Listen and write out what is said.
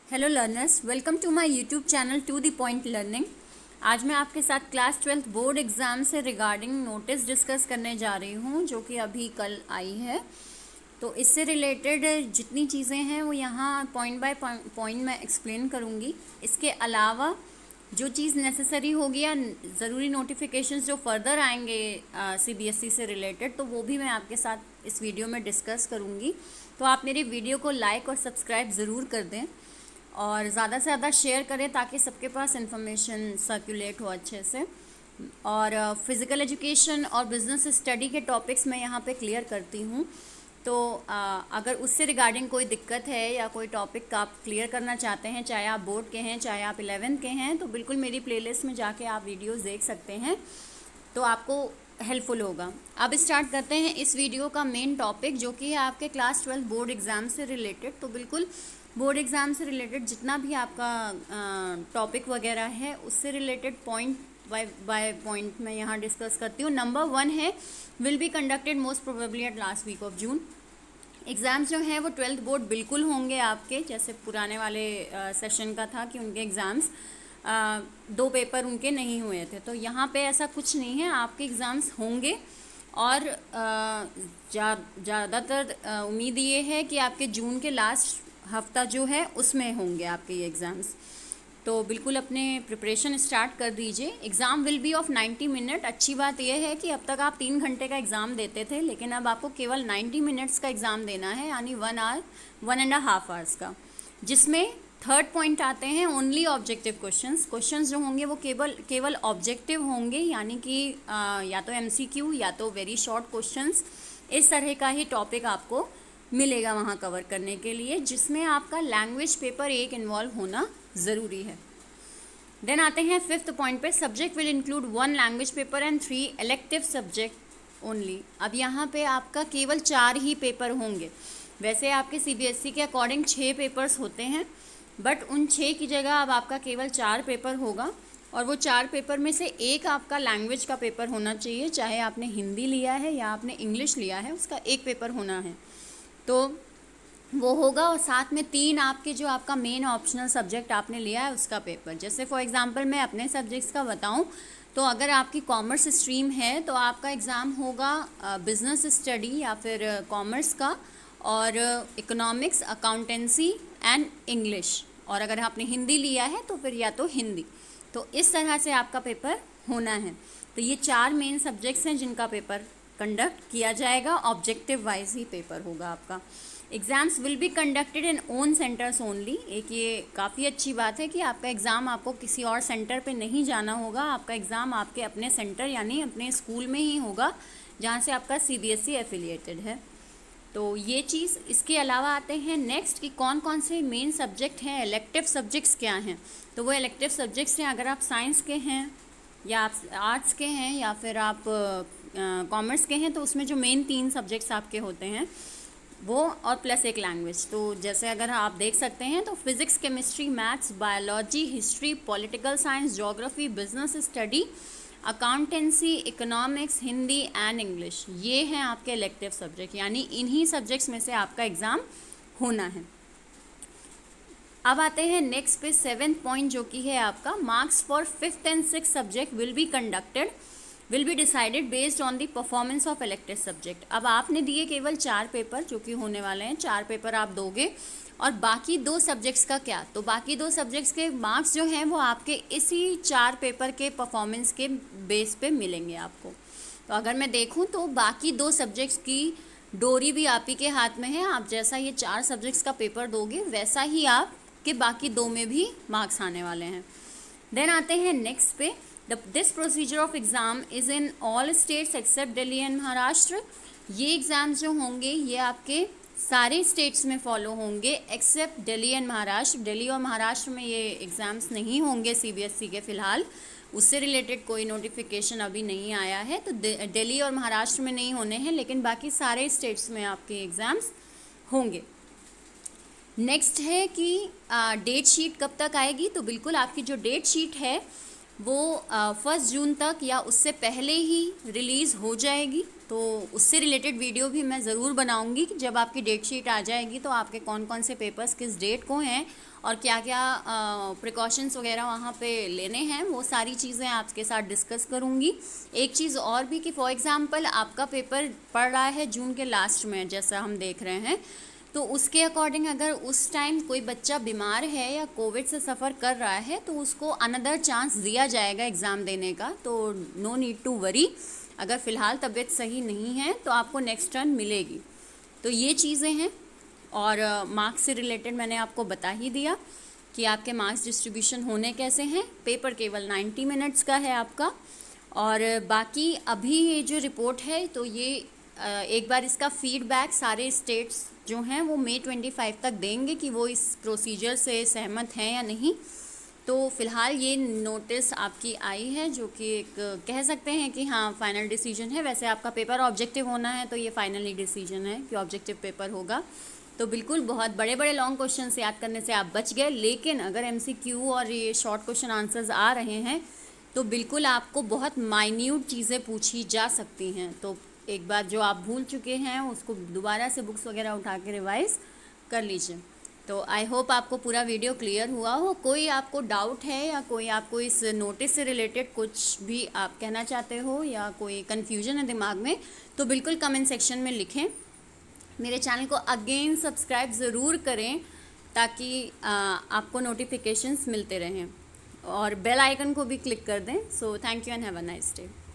Hello learners, welcome to my YouTube channel to the point learning. आज मैं आपके साथ क्लास 12 बोर्ड एग्ज़ाम से रिगार्डिंग नोटिस डिस्कस करने जा रही हूँ, जो कि अभी कल आई है। तो इससे रिलेटेड जितनी चीज़ें हैं वो यहाँ पॉइंट बाय पॉइंट मैं एक्सप्लेन करूँगी। इसके अलावा जो चीज़ नेसेसरी होगी या ज़रूरी नोटिफिकेशंस जो फर्दर आएंगे सीबीएसई से रिलेटेड, तो वो भी मैं आपके साथ इस वीडियो में डिस्कस करूँगी। तो आप मेरे वीडियो को लाइक और सब्सक्राइब ज़रूर कर दें और ज़्यादा से ज़्यादा शेयर करें ताकि सबके पास इन्फॉर्मेशन सर्कुलेट हो अच्छे से। और फिज़िकल एजुकेशन और बिज़नेस स्टडी के टॉपिक्स मैं यहाँ पे क्लियर करती हूँ। तो अगर उससे रिगार्डिंग कोई दिक्कत है या कोई टॉपिक आप क्लियर करना चाहते हैं, चाहे आप बोर्ड के हैं चाहे आप 11th के हैं, तो बिल्कुल मेरी प्लेलिस्ट में जाके आप वीडियोज़ देख सकते हैं, तो आपको हेल्पफुल होगा। अब स्टार्ट करते हैं इस वीडियो का मेन टॉपिक, जो कि है आपके क्लास 12 बोर्ड एग्ज़ाम से रिलेटेड। तो बिल्कुल बोर्ड एग्ज़ाम से रिलेटेड जितना भी आपका टॉपिक वगैरह है उससे रिलेटेड पॉइंट बाय पॉइंट मैं यहाँ डिस्कस करती हूँ। नंबर 1 है will be conducted most probably at last week of June. Exams जो हैं वो 12th बोर्ड बिल्कुल होंगे आपके, जैसे पुराने वाले सेशन का था कि उनके एग्ज़ाम्स 2 पेपर उनके नहीं हुए थे। तो यहाँ पे ऐसा कुछ नहीं है, आपके एग्ज़ाम्स होंगे। और ज़्यादातर उम्मीद ये है कि आपके जून के लास्ट हफ्ता जो है उसमें होंगे आपके ये एग्ज़ाम्स। तो बिल्कुल अपने प्रिपरेशन स्टार्ट कर दीजिए। Exam will be of 90 minute. अच्छी बात यह है कि अब तक आप 3 घंटे का एग्ज़ाम देते थे, लेकिन अब आपको केवल 90 मिनट्स का एग्ज़ाम देना है, यानी 1.5 आवर्स का, जिसमें थर्ड पॉइंट आते हैं ओनली ऑब्जेक्टिव क्वेश्चंस जो होंगे वो केवल ऑब्जेक्टिव होंगे, यानी कि या तो MCQ या तो वेरी शॉर्ट क्वेश्चंस, इस तरह का ही टॉपिक आपको मिलेगा वहाँ कवर करने के लिए, जिसमें आपका लैंग्वेज पेपर 1 इन्वॉल्व होना ज़रूरी है। देन आते हैं 5th पॉइंट पे, subject will include 1 language paper and 3 elective subject only. अब यहाँ पे आपका केवल 4 ही पेपर होंगे। वैसे आपके CBSE के अकॉर्डिंग 6 पेपर्स होते हैं, बट उन 6 की जगह अब आपका केवल 4 पेपर होगा। और वो 4 पेपर में से एक आपका लैंग्वेज का पेपर होना चाहिए, चाहे आपने हिंदी लिया है या आपने इंग्लिश लिया है, उसका एक पेपर होना है, तो वो होगा। और साथ में 3 आपके जो आपका मेन ऑप्शनल सब्जेक्ट आपने लिया है उसका पेपर। जैसे फॉर एग्जांपल मैं अपने सब्जेक्ट्स का बताऊं, तो अगर आपकी कॉमर्स स्ट्रीम है तो आपका एग्ज़ाम होगा बिज़नेस स्टडी या फिर कॉमर्स का, और इकोनॉमिक्स, अकाउंटेंसी एंड इंग्लिश। और अगर आपने हिंदी लिया है तो फिर या तो हिंदी। तो इस तरह से आपका पेपर होना है। तो ये 4 मेन सब्जेक्ट्स हैं जिनका पेपर कंडक्ट किया जाएगा। ऑब्जेक्टिव वाइज ही पेपर होगा आपका। Exams will be conducted in own centres only. एक ये काफ़ी अच्छी बात है कि आपका एग्ज़ाम आपको किसी और सेंटर पे नहीं जाना होगा। आपका एग्ज़ाम आपके अपने सेंटर यानी अपने स्कूल में ही होगा, जहाँ से आपका CBSE एफिलिएटेड है। तो ये चीज़। इसके अलावा आते हैं नेक्स्ट कि कौन कौन से मेन सब्जेक्ट हैं, इलेक्टिव सब्जेक्ट्स क्या हैं। तो वो इलेक्टिव सब्जेक्ट्स हैं, अगर आप साइंस के हैं या आप आर्ट्स के हैं या फिर आप कॉमर्स के हैं, तो उसमें जो मेन 3 सब्जेक्ट्स आपके होते हैं वो, और प्लस एक लैंग्वेज। तो जैसे अगर आप देख सकते हैं तो physics, chemistry, maths, biology, history, political science, geography, business study, accountancy, economics, Hindi and English, ये हैं आपके इलेक्टिव सब्जेक्ट, यानी इन्हीं सब्जेक्ट्स में से आपका एग्ज़ाम होना है। अब आते हैं नेक्स्ट पे 7th पॉइंट, जो कि है आपका marks for 5th and 6th subject will be decided based on the performance of elective subject. अब आपने दिए केवल 4 पेपर जो कि होने वाले हैं, 4 पेपर आप दोगे, और बाकी 2 सब्जेक्ट्स का क्या, तो बाकी 2 सब्जेक्ट्स के मार्क्स जो हैं वो आपके इसी 4 पेपर के परफॉर्मेंस के बेस पे मिलेंगे आपको। तो अगर मैं देखूं तो बाकी 2 सब्जेक्ट्स की डोरी भी आप ही के हाथ में है। आप जैसा ये 4 सब्जेक्ट्स का पेपर दोगे वैसा ही आपके बाकी 2 में भी मार्क्स आने वाले हैं। देन आते हैं नेक्स्ट पे, this procedure of exam is in all states except Delhi and Maharashtra. ये एग्ज़ाम्स जो होंगे ये आपके सारे स्टेट्स में फॉलो होंगे एक्सेप्ट दिल्ली एंड महाराष्ट्र। दिल्ली और महाराष्ट्र में ये एग्ज़ाम्स नहीं होंगे CBSE के फ़िलहाल, उससे रिलेटेड कोई नोटिफिकेशन अभी नहीं आया है। तो दिल्ली और महाराष्ट्र में नहीं होने हैं, लेकिन बाकी सारे स्टेट्स में आपके एग्ज़ाम्स होंगे। नेक्स्ट है कि डेट शीट कब तक आएगी। तो बिल्कुल आपकी जो डेट शीट है वो 1 जून तक या उससे पहले ही रिलीज़ हो जाएगी। तो उससे रिलेटेड वीडियो भी मैं ज़रूर बनाऊंगी कि जब आपकी डेट शीट आ जाएगी तो आपके कौन कौन से पेपर्स किस डेट को हैं और क्या क्या प्रिकॉशंस वगैरह वहाँ पे लेने हैं, वो सारी चीज़ें आपके साथ डिस्कस करूँगी। एक चीज़ और भी कि फॉर एग्ज़ाम्पल आपका पेपर पड़ रहा है जून के लास्ट में, जैसा हम देख रहे हैं, तो उसके अकॉर्डिंग अगर उस टाइम कोई बच्चा बीमार है या कोविड से सफ़र कर रहा है तो उसको अनदर चांस दिया जाएगा एग्ज़ाम देने का, तो नो नीड टू वरी। अगर फ़िलहाल तबीयत सही नहीं है तो आपको नेक्स्ट टर्न मिलेगी। तो ये चीज़ें हैं। और मार्क्स से रिलेटेड मैंने आपको बता ही दिया कि आपके मार्क्स डिस्ट्रीब्यूशन होने कैसे हैं। पेपर केवल 90 मिनट्स का है आपका। और बाकी अभी ये जो रिपोर्ट है तो ये एक बार इसका फीडबैक सारे स्टेट्स जो हैं वो मई 25 तक देंगे कि वो इस प्रोसीजर से सहमत हैं या नहीं। तो फ़िलहाल ये नोटिस आपकी आई है जो कि एक कह सकते हैं कि हाँ फाइनल डिसीजन है। वैसे आपका पेपर ऑब्जेक्टिव होना है तो ये फाइनली डिसीजन है कि ऑब्जेक्टिव पेपर होगा। तो बिल्कुल बहुत बड़े बड़े लॉन्ग क्वेश्चन याद करने से आप बच गए, लेकिन अगर MCQ और ये शॉर्ट क्वेश्चन आंसर्स आ रहे हैं तो बिल्कुल आपको बहुत माइन्यूट चीज़ें पूछी जा सकती हैं। तो एक बार जो आप भूल चुके हैं उसको दोबारा से बुक्स वगैरह उठा के रिवाइज़ कर लीजिए। तो आई होप आपको पूरा वीडियो क्लियर हुआ हो। कोई आपको डाउट है या कोई आपको इस नोटिस से रिलेटेड कुछ भी आप कहना चाहते हो या कोई कन्फ्यूजन है दिमाग में, तो बिल्कुल कमेंट सेक्शन में लिखें। मेरे चैनल को अगेन सब्सक्राइब ज़रूर करें ताकि आपको नोटिफिकेशंस मिलते रहें, और बेल आइकन को भी क्लिक कर दें। So thank you and have a nice day.